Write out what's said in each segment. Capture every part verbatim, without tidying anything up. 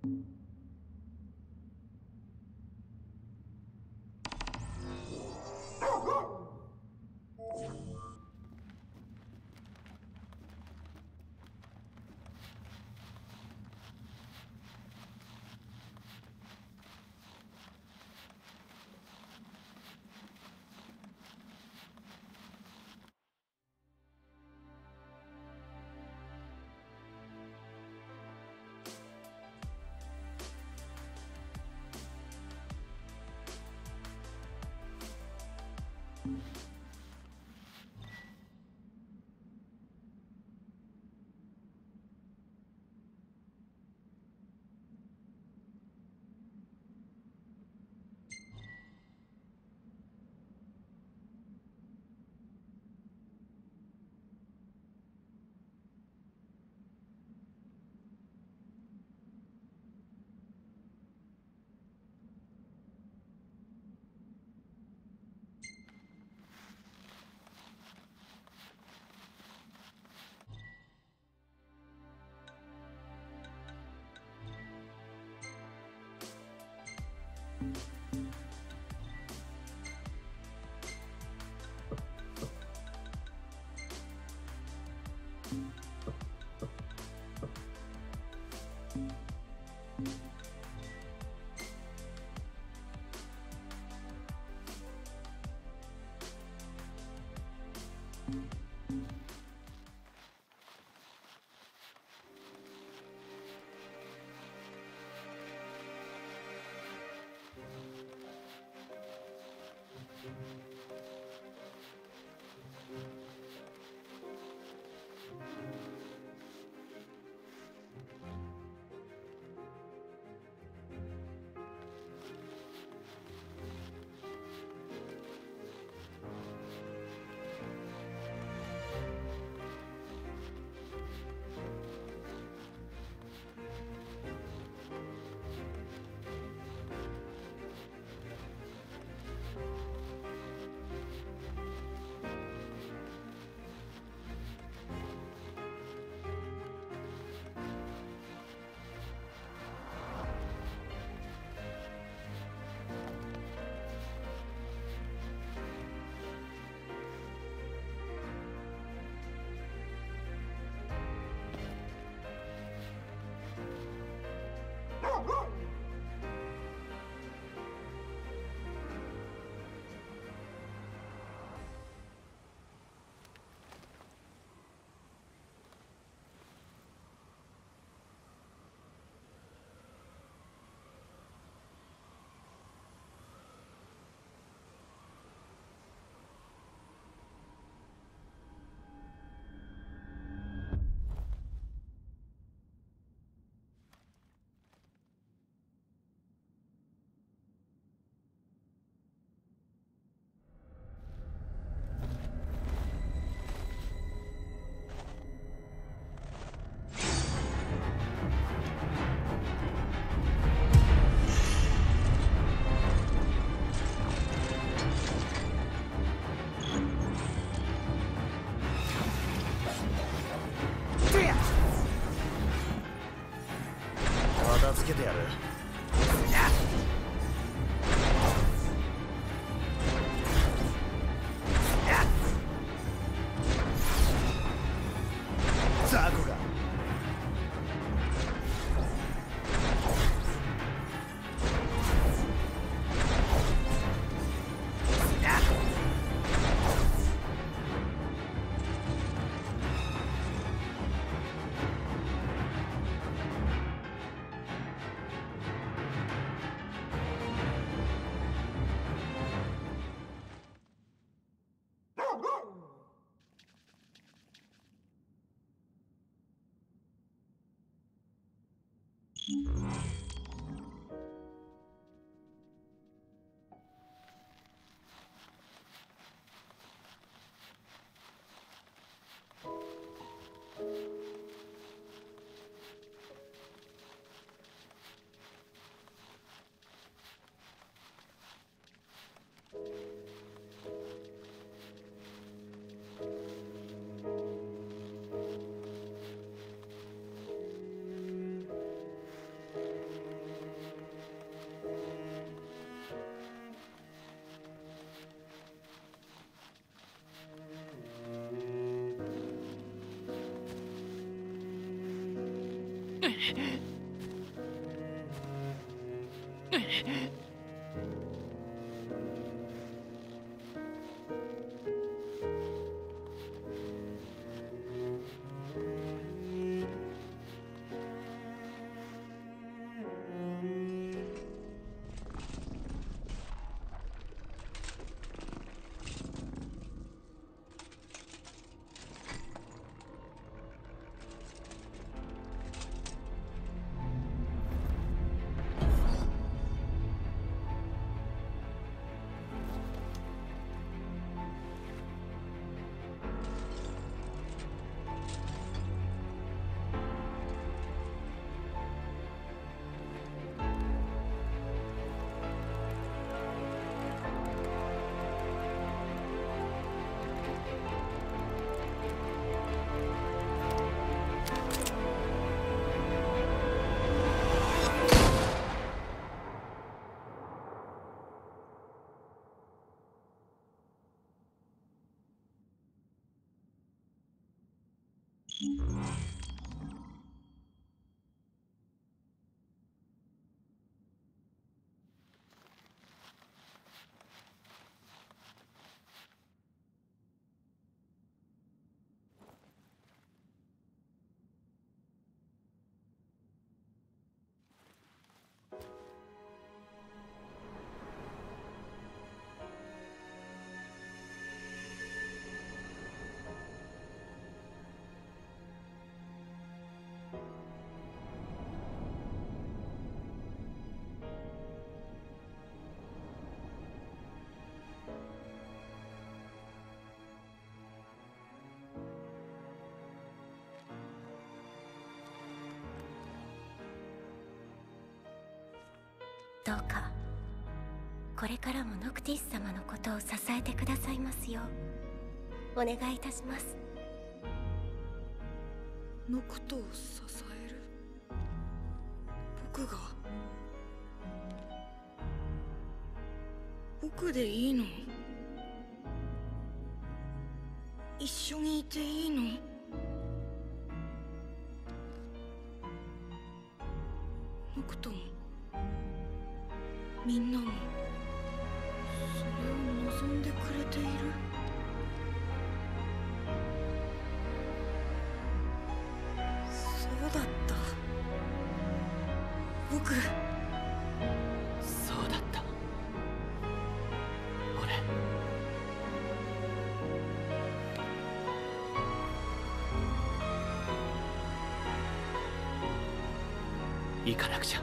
つけてやる。ザコがどうかこれからもノクティス様のことを支えてくださいますようお願いいたします。 ノクトを支える？僕が？僕でいいの？一緒にいていいの？ノクトもみんなもそれを望んでくれている？そうだった。僕そうだった。俺行かなくちゃ。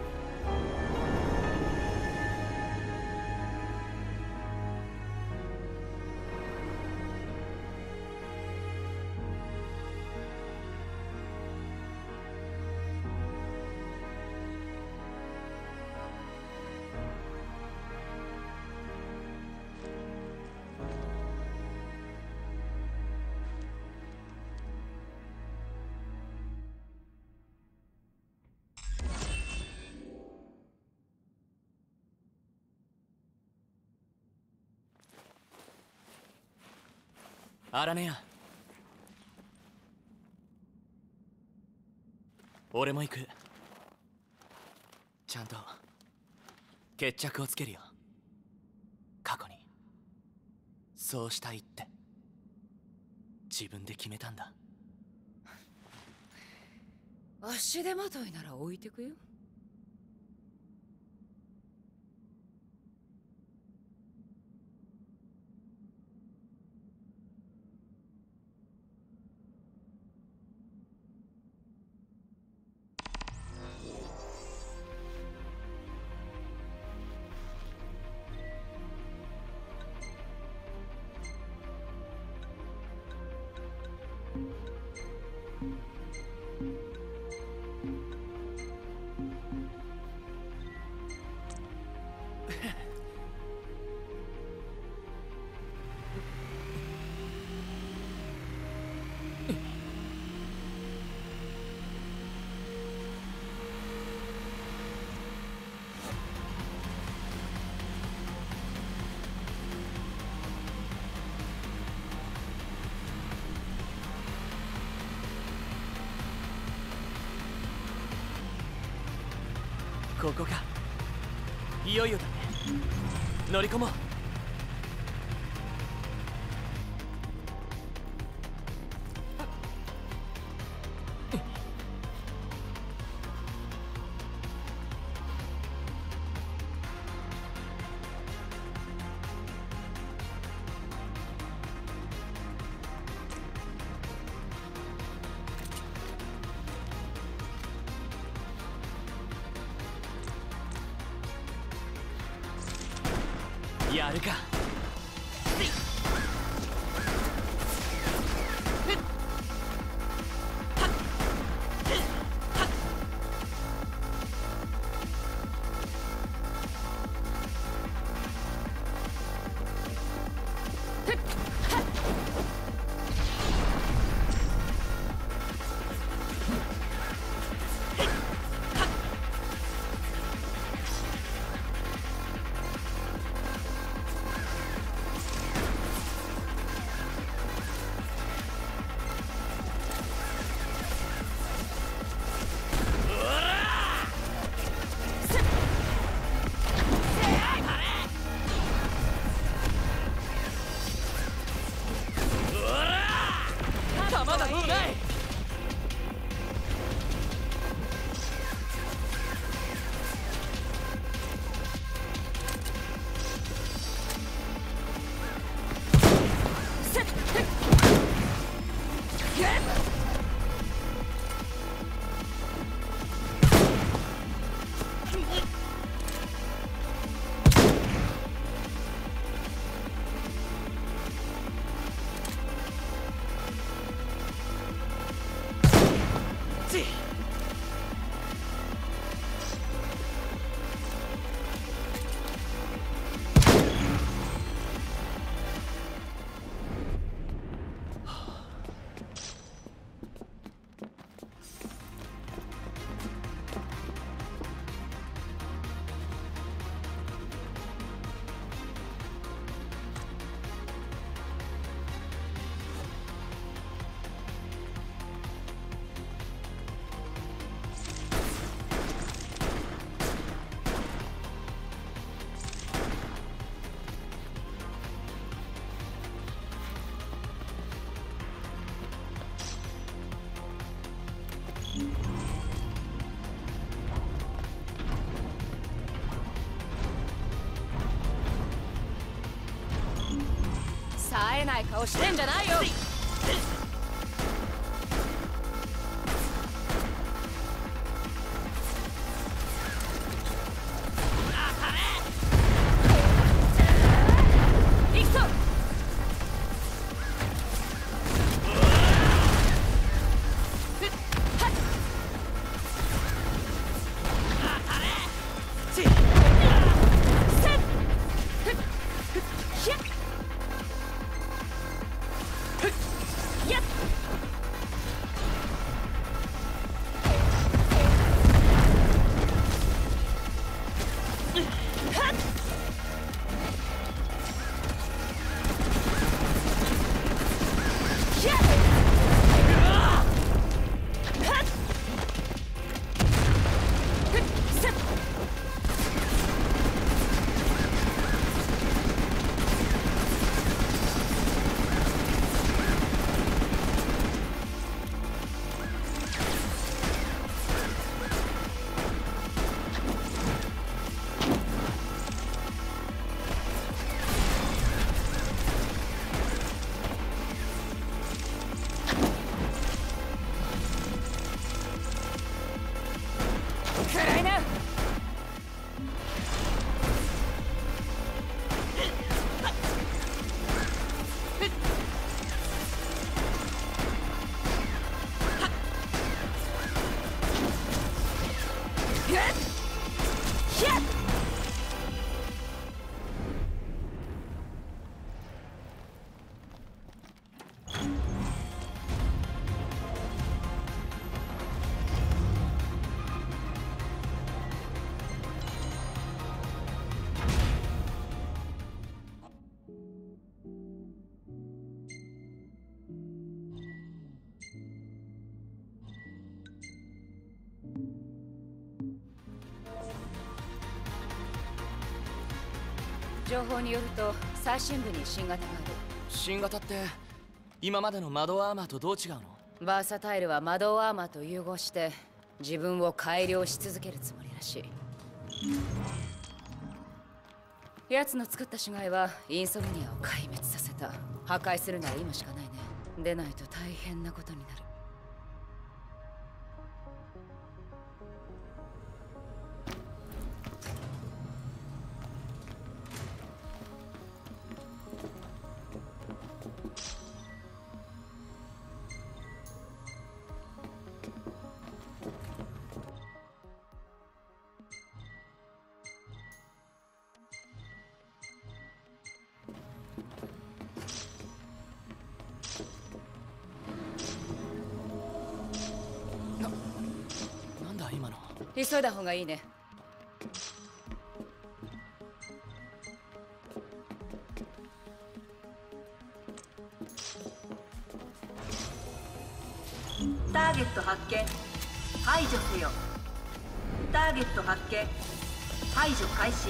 アラネア、俺も行く。ちゃんと決着をつけるよ。過去にそうしたいって自分で決めたんだ。 足手まといなら置いてくよ。 ここか。いよいよだね。乗り込もう。やるか。まだもうない。冴えない顔してんじゃないよ。暗いな。 情報によると最深部に新型がある。 新型って今までの魔導アーマーとどう違うの？ バーサタイルは魔導アーマーと融合して自分を改良し続けるつもりらしい。奴の作った死骸はインソムニアを壊滅させた。破壊するなら今しかないね。でないと大変なことになる。急いだ方がいいね。 ターゲット発見。排除せよ。ターゲット発見。排除開始。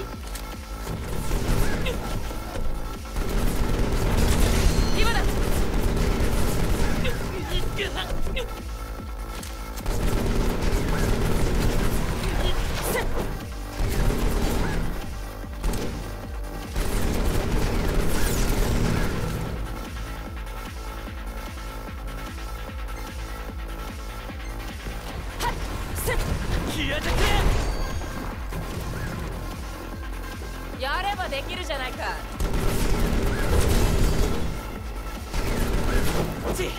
今だ。やればできるじゃないか。ち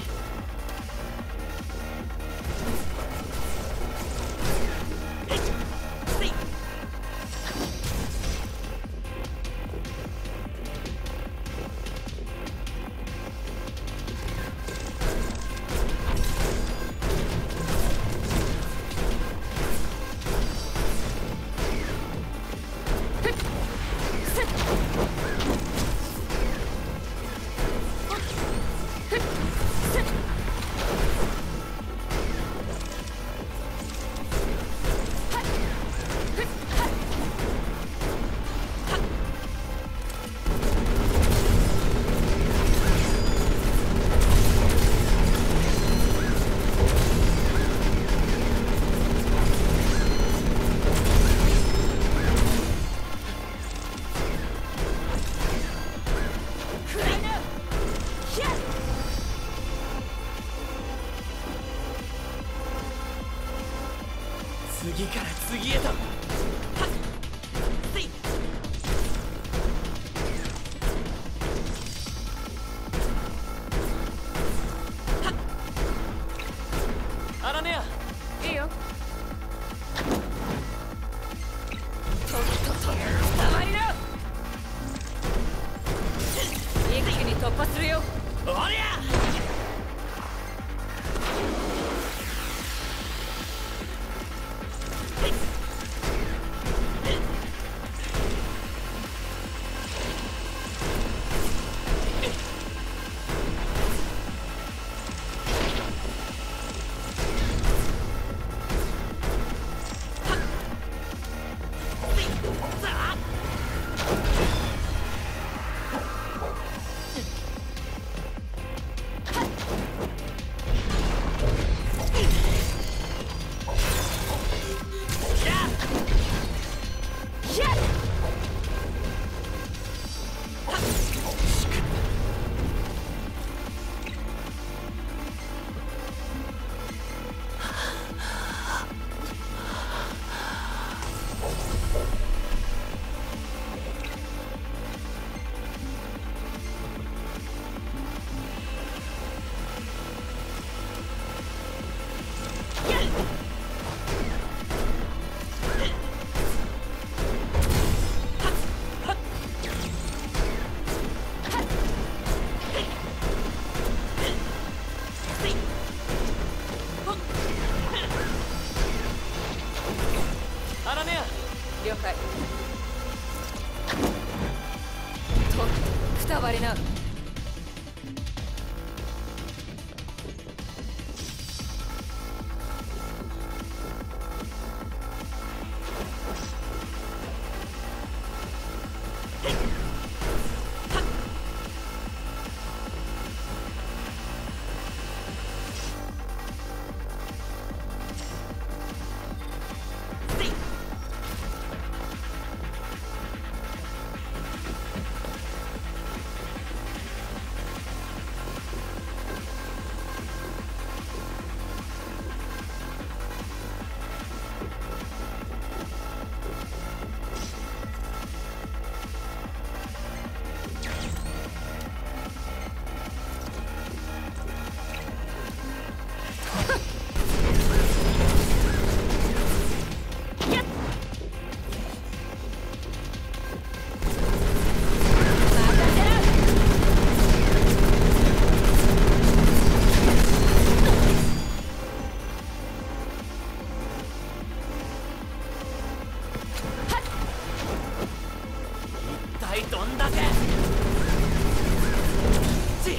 次から次へと。アラネア、いいよ。とっととたまりな。一気に突破するよ。おりゃ。了解。とくたばりな。 どんだけち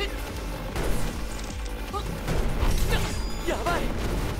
ややばい。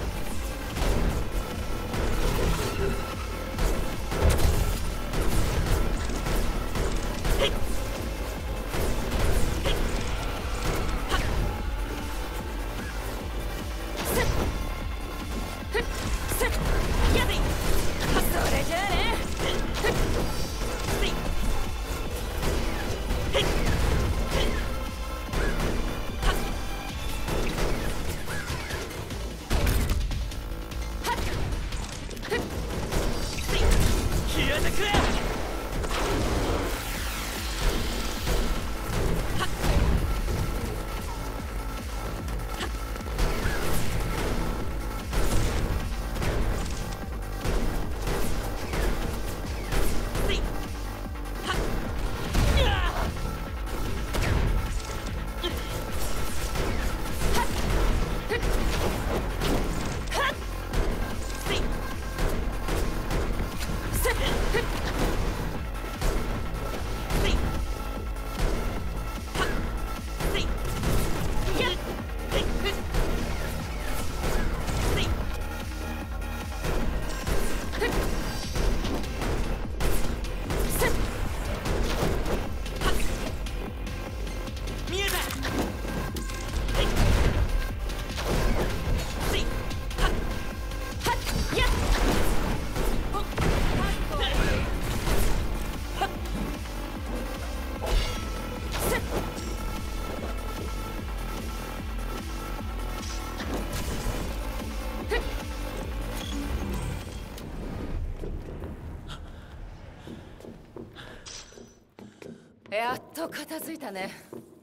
やっと片付いたね。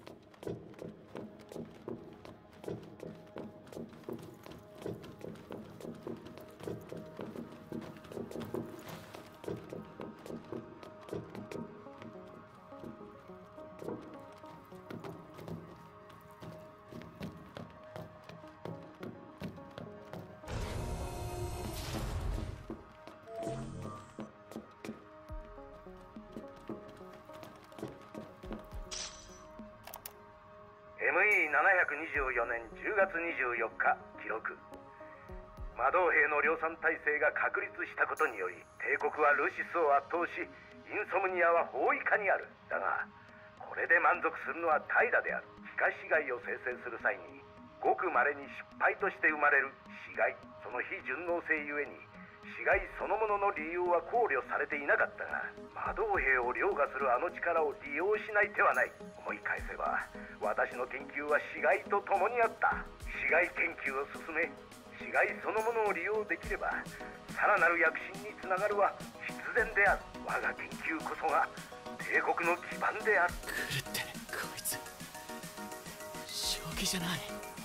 エムイーななひゃくにじゅうよねんじゅうがつにじゅうよっか記録。魔導兵の量産体制が確立したことにより帝国はルシスを圧倒し、インソムニアは包囲下にある。だがこれで満足するのは怠惰である。皮下死骸を生成する際にごく稀に失敗として生まれる死骸、その非順応性ゆえに死骸そのものの利用は考慮されていなかったが、魔導兵を凌駕するあの力を利用しない手はない。思い返せば私の研究は死骸と共にあった。死骸研究を進め、死骸そのものを利用できればさらなる躍進につながるは必然である。我が研究こそが帝国の基盤である。 狂ってるこいつ。正気じゃない。